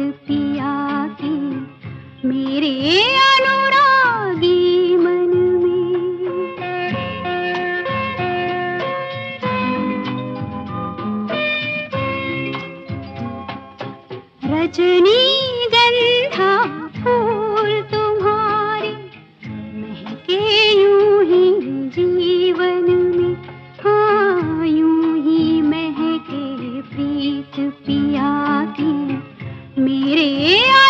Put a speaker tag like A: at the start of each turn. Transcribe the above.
A: पिया की मेरे अनुरागी मन में। रजनीगंधा फूल तुम्हारे महके यूं ही जीवन में, हाँ यूं ही महके प्रीत पिया की मेरे